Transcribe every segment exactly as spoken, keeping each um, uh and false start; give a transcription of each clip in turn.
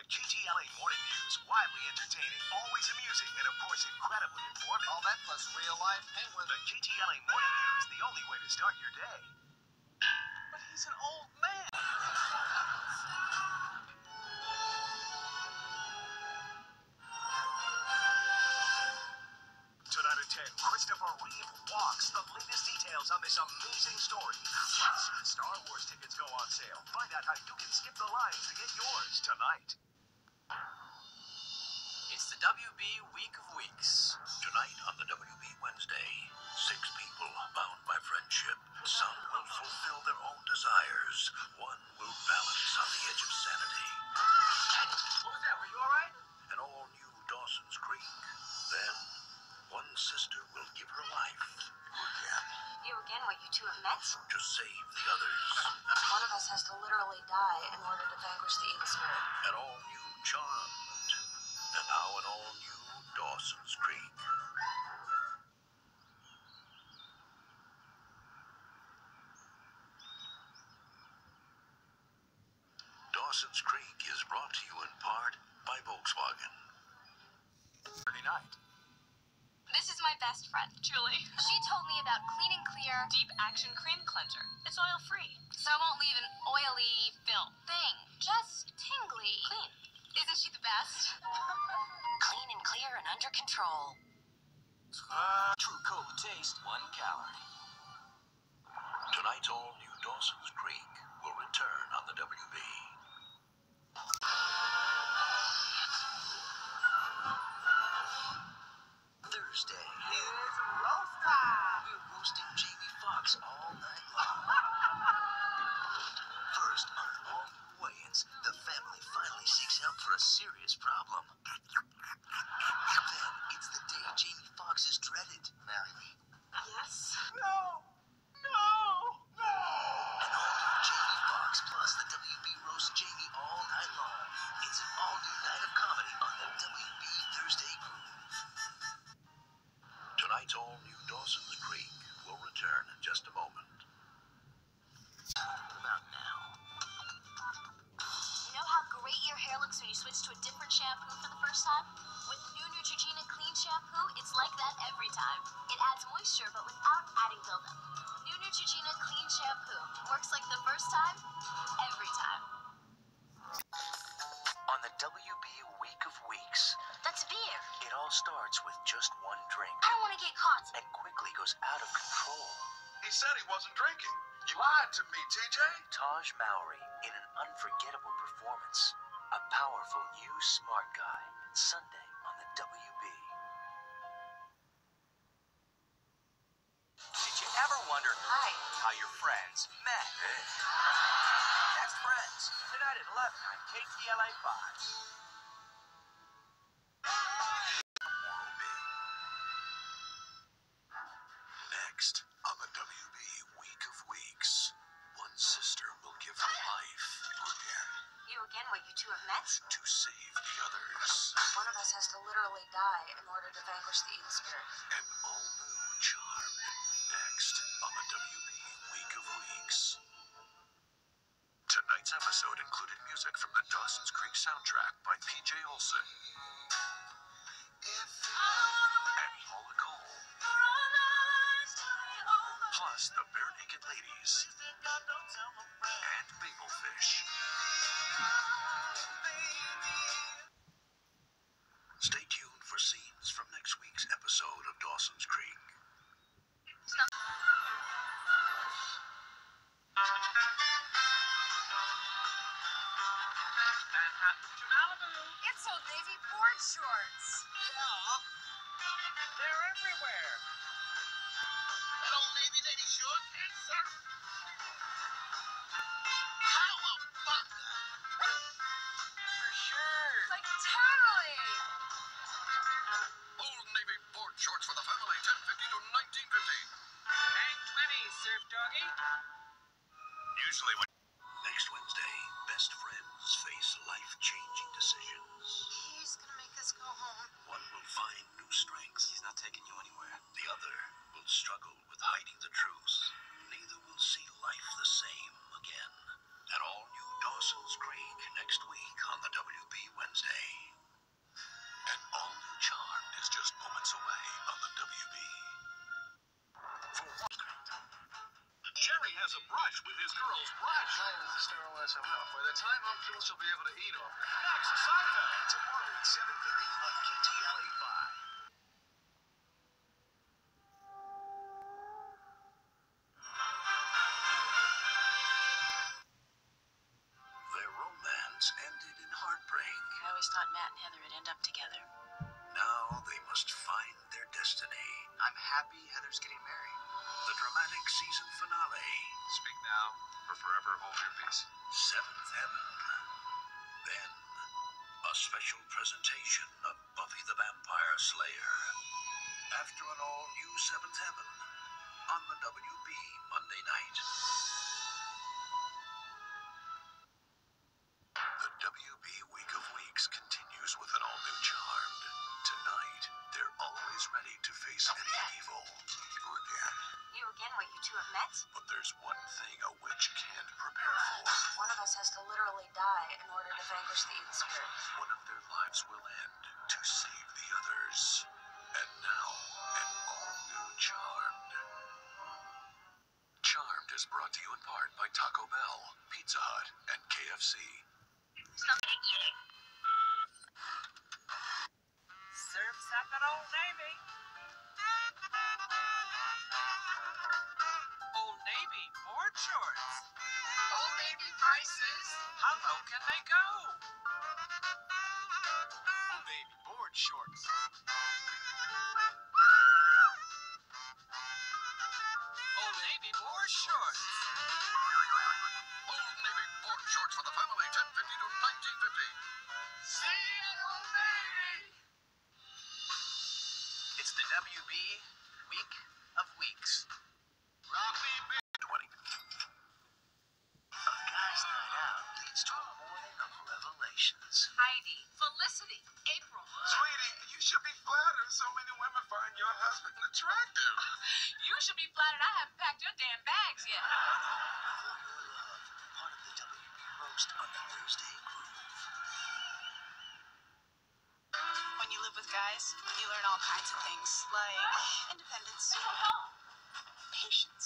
K T L A Morning News, widely entertaining, always amusing, and of course incredibly informative. All that plus real-life penguins. The K T L A Morning News, the only way to start your day. But he's an old man. Tonight at ten, Christopher Reeve walks the latest details on this amazing story. Plus, Star Wars tickets go on sale. Find out how you can skip the lines to get yours tonight. It's the W B Week of Weeks. Tonight on the W B Wednesday, six people bound by friendship. Some will fulfill their own desires. One will balance on the edge of sanity. What was that? Were you all right? An all-new Dawson's Creek. Then, one sister will give her life again You again, what you two have met? to save the others. One of us has to literally die in order to vanquish the evil spirit. An all-new Charmed. And now an all-new Dawson's Creek. Dawson's Creek is brought to you in part by Volkswagen. Friday night. This is my best friend, Julie. She told me about Clean and Clear Deep Action Cream Cleanser. It's oil-free, so I won't leave an oily film thing. Just tingly. Clean. Isn't she the best? Clean and clear and under control. Uh, True Cola taste, one calorie. Tonight's all-new Dawson's Creek will return on the W B. Thursday. It's roast time. We're roasting Jamie Foxx all night long. First, on all new weigh-ins, the family finally seeks help for a serious problem. Then, it's the day Jamie Foxx is dreaded. Marry me. Yes? No. No. No. An all-new Jamie Foxx plus the W B roast Jamie all night long. It's an all-new night of comedy on the W B Thursday Groove. Tonight's all-new Dawson's Creek will return in just a moment. Not now. You know how great your hair looks when you switch to a different shampoo for the first time? With new Neutrogena Clean Shampoo, it's like that every time. It adds moisture, but without adding buildup. New Neutrogena Clean Shampoo works like the first time, every time. On the W B Week of Weeks, That's beer. it all starts with just one drink I don't want to get caught. and quickly goes out of control. He said he wasn't drinking. You lied to me, T J. Taj Mowry in an unforgettable performance. A powerful new smart guy. Sunday on the W B. Did you ever wonder Hi. how your friends met? That's Friends. Tonight at eleven on K T L A five. Moral B. Next on the W B Week of Weeks, one sister will give her life again You again, what you two have met? to save the others. One of us has to literally die in order to vanquish the evil spirit. An all-new Charmed. Next on the W B Week of Weeks. Tonight's episode included music from the Dawson's Creek soundtrack by P J Olson and Paula Cole, plus the Bare Naked Ladies and Babelfish. Stay tuned for scenes from next week's episode of Dawson's Creek. It's Old Navy board shorts. Yeah. They're everywhere. That old Navy lady short and sir. How about that? For sure. Like totally. Old Navy board shorts for the family, ten fifty to nineteen fifty. Hang twenty, surf doggy. Usually when... Next Wednesday, best friends face life-changing decisions. He's gonna make us go home. One will find new strength. He's not taking you anywhere. The other will struggle with hiding the truth. Neither will see life buy some out. By the time I'm through, she'll be able to eat off. Next, Seinfeld, tomorrow at seven thirty on K T L A five. Their romance ended in heartbreak. I always thought Matt and Heather would end up together. Now they must find their destiny. I'm happy Heather's getting married. The dramatic season finale. Speak now or forever hold your peace. Seventh Heaven. Then, a special presentation of Buffy the Vampire Slayer. After an all-new Seventh Heaven on the W B Monday night. The W B Week of Weeks continues with an all-new Charmed. Tonight, they're always ready to face any evil. You again. You again, what you two have met? But there's one thing a witch can't prepare for. One of us has to literally die in order to vanquish the evil spirit. One of their lives will end to save the others. And now, an all-new Charmed. Charmed is brought to you in part by Taco Bell, Pizza Hut, and K F C. Surf's up at Old Navy. Old Navy board shorts. Old Navy prices. How low can they go? Old Navy board shorts. Old Navy board shorts. Old Navy board shorts for the family, ten fifty to nineteen fifty. See you at Old Navy. It's the W B Week of Weeks. Robbie B. twenty. A guy's night out leads to a morning of revelations. Heidi, Felicity, April. Sweetie, you should be flattered so many women find your husband attractive. You should be flattered I haven't packed your damn bags yet. For Your Love, part of the W B roast on the Thursday Groove. When you live with guys, you learn all kinds of things, like independence, patience,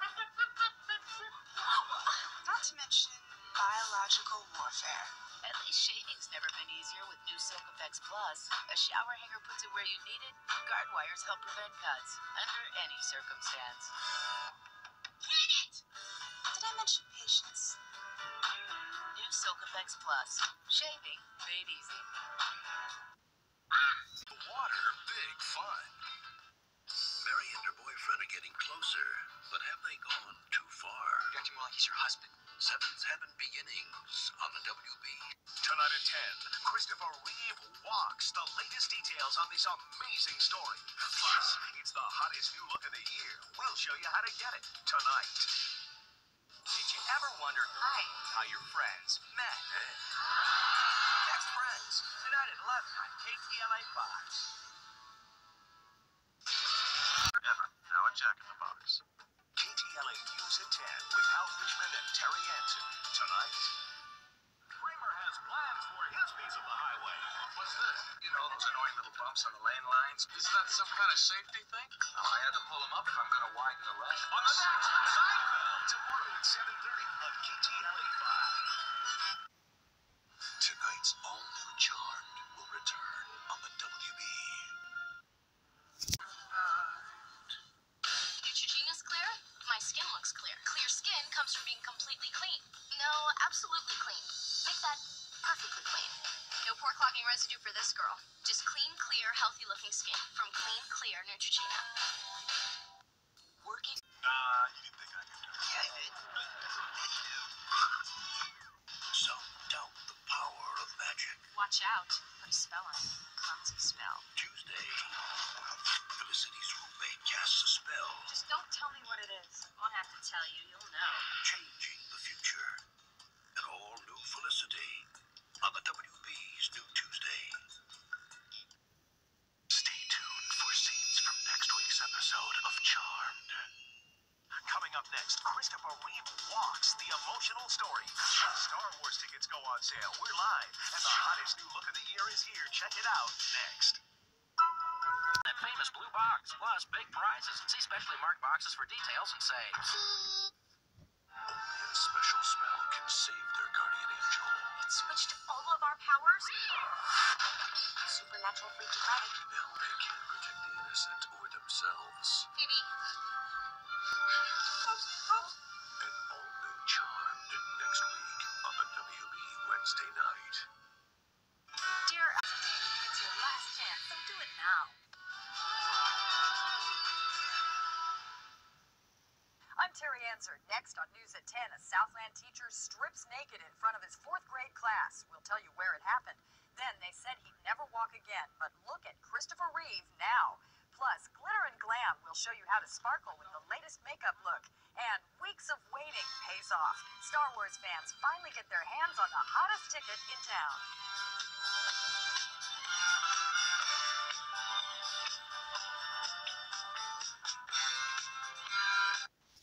not to mention biological warfare. At least shaving's never been easier with new Silk Effects Plus. A shower hanger puts it where you need it. Guard wires help prevent cuts under any circumstance. Dang it! Did I mention patience? New Silk Effects Plus. Shaving made easy. The water, big fun. Mary and her boyfriend are getting closer, but have they gone too far? Acting more like he's your husband. Seventh Heaven beginnings on the W B. Tonight at ten, Christopher Reeve walks the latest details on this amazing story. Plus, it's the hottest new look of the year. We'll show you how to get it tonight. Did you ever wonder Hi. how your friends met? Next, Friends, tonight at eleven on K T L A five. Ever. Now a Jack in the Box. K T L A News at ten with Hal Fishman and Terry Anson. Tonight, Kramer has plans for his piece of the highway. What's this? You know, those annoying little bumps on the lane lines. Isn't that some kind of safety thing? Oh, I had to pull them up if I'm going to widen the lane. On the next, Seinfeld, tomorrow at seven thirty on K T L A five. Tonight's all-new Charmed will return on the W B. Neutrogena's clear? My skin looks clear. Clear skin comes from being completely clean. No, absolutely clean. Make that perfectly clean. No pore clogging residue for this girl. Just clean, clear, healthy-looking skin from Clean Clear Neutrogena. Working. Nah, you didn't think I could do it. Yeah, I did. Some doubt the power of magic. Watch out. Put a spell on it. Clumsy spell. Tuesday, Felicity's roommate casts a spell, Just don't tell me what it is. I'll have to tell you. You'll know. changing the future. An all-new Felicity on the W B's New Tuesday. Stay tuned for scenes from next week's episode of Charmed. Coming up next, Christopher Reeve walks the emotional story. Star Wars tickets go on sale. We're live, and the hottest new look of the year is here. Check it out next. That famous blue box, plus big prizes. See specially marked boxes for details and saves. Only a special spell can save their your guardian angel. It switched all of our powers? Supernatural freak to credit. Now they can't protect the innocent or themselves. Phoebe. An all-new Charmed next week on the W B Wednesday night. Dear Ashley, it's your last chance, so do it now. I'm Terry Answer. Next on News at ten, a Southland teacher strips naked in front of his fourth grade class. We'll tell you where it happened. Then they said he'd never walk again, but look at Christopher Reeve now. Plus, glitter and glam will show you how to sparkle with the latest makeup look. And weeks of waiting pays off. Star Wars fans finally get their hands on the hottest ticket in town.